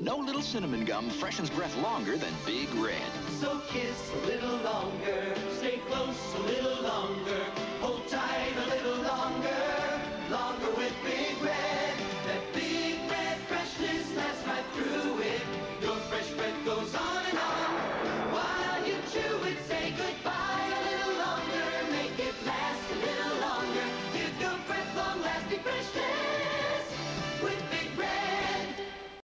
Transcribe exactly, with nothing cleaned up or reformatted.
No little cinnamon gum freshens breath longer than Big Red. So kiss a little longer.